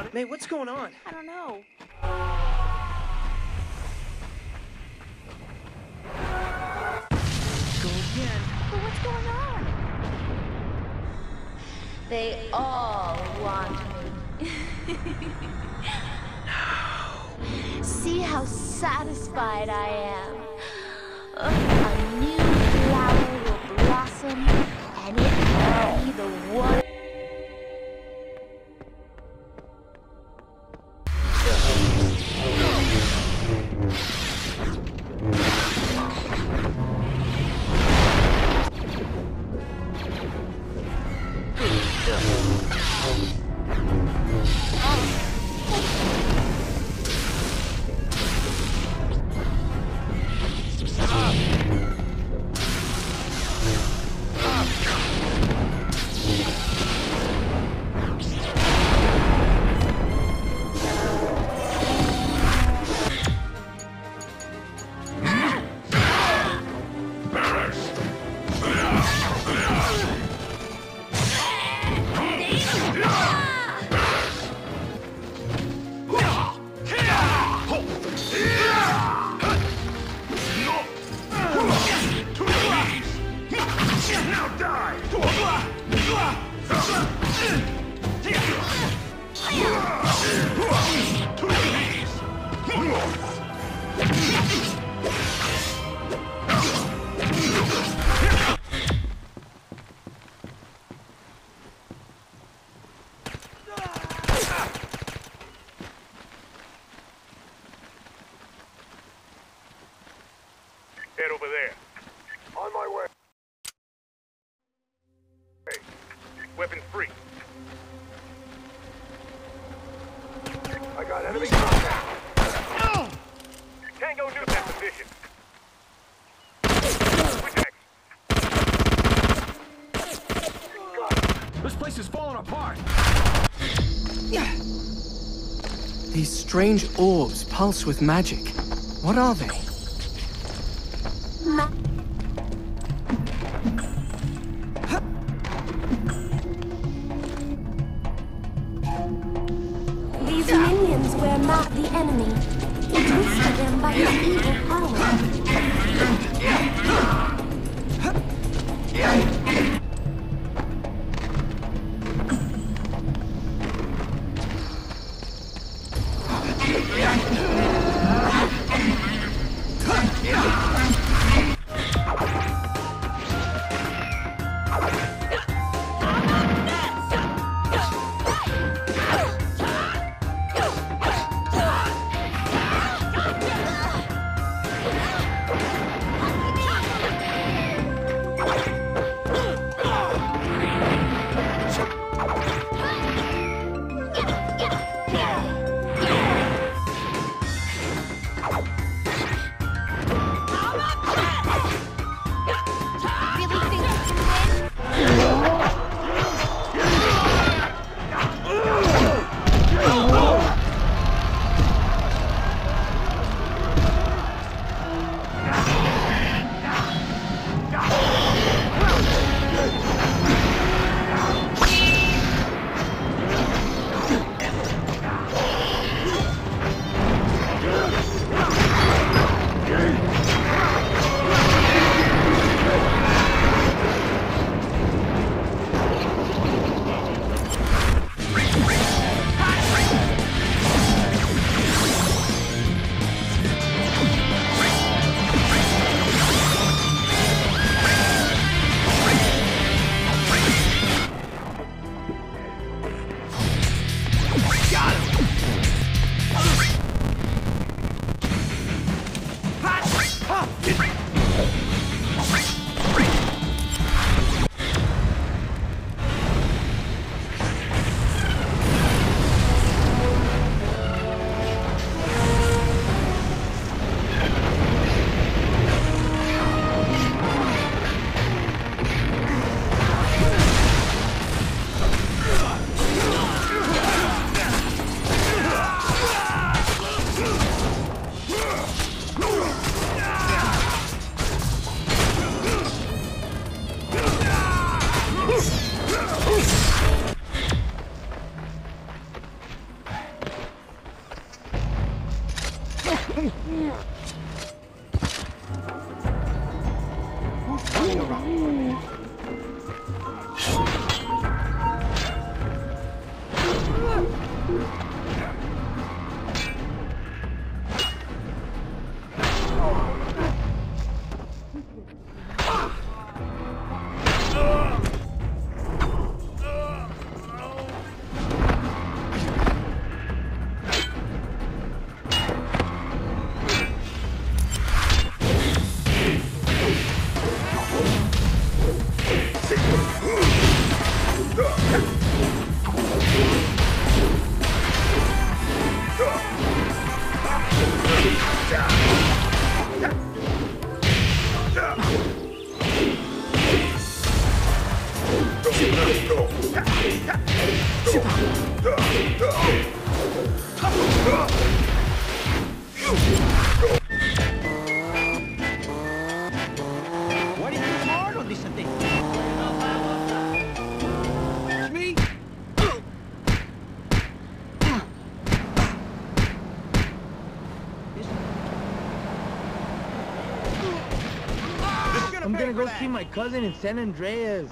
May, what's going on? I don't know. Go again. But what's going on? They all want me. See how satisfied I am. A new flower will blossom, and it will be the one. Head over there. On my way. Hey, weapon free. I got enemy contact. Tango near that position. This place is falling apart. These strange orbs pulse with magic. What are they? These minions were not the enemy. He twisted them by his evil power. What is this hard on this thing? Me? I'm gonna go see my cousin in San Andreas.